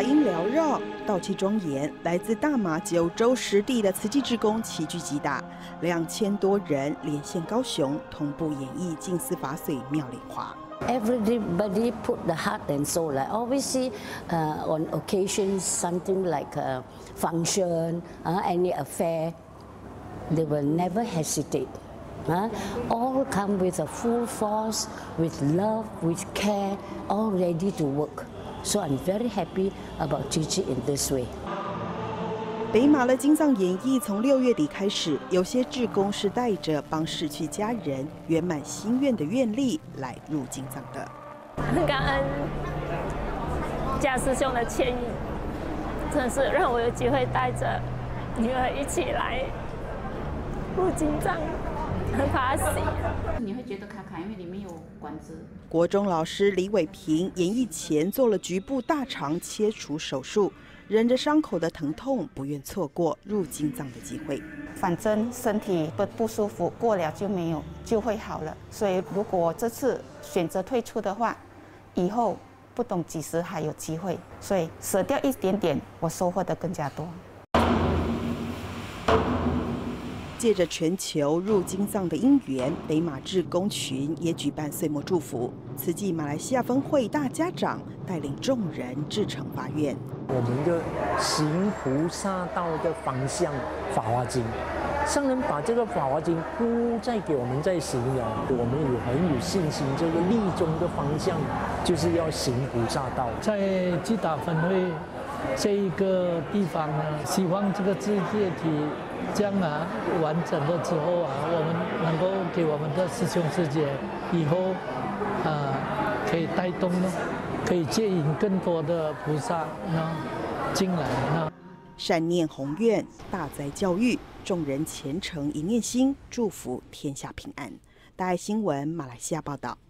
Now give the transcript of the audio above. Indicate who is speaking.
Speaker 1: 音缭绕，道气庄严。来自大马9州10地的慈济志工齐聚吉打，2000多人连线高雄，同步演绎净思法水妙莲华。
Speaker 2: Everybody put the heart and soul. I always see on occasions something like a function, any affair, they will never hesitate. All come with a full force, with love, with care, all ready to work. So I'm very happy about Gigi in this way.
Speaker 1: 北马的金藏演艺从6月底开始，有些志工是带着帮逝去家人圆满心愿的愿力来入金藏的。
Speaker 3: 很感恩家师兄的牵引，真的是让我有机会带着女儿一起来入金藏，很发喜。
Speaker 4: 你会觉得卡卡，因为里面有管子。
Speaker 1: 国中老师李伟平演艺前做了局部大肠切除手术。 忍着伤口的疼痛，不愿错过入金藏的机会。
Speaker 5: 反正身体不舒服，过了就会好了。所以如果这次选择退出的话，以后不懂几时还有机会。所以舍掉一点点，我收获的更加多。
Speaker 1: 借着全球入金藏的因缘，北马志工群也举办岁末祝福。慈济马来西亚分会大家长带领众人至诚发愿。
Speaker 6: 我们的行菩萨道的方向，《法华经》，上人把这个《法华经》再给我们再行了，我们也很有信心。这个立宗的方向就是要行菩萨道。
Speaker 7: 在吉打分会这一个地方呢，希望这个自界体。 将来完整了之后我们能够给我们的师兄师姐以后可以带动呢，可以接引更多的菩萨呢进来呢。
Speaker 1: 善念宏愿，大哉教育，众人虔诚一念心，祝福天下平安。大爱新闻马来西亚报道。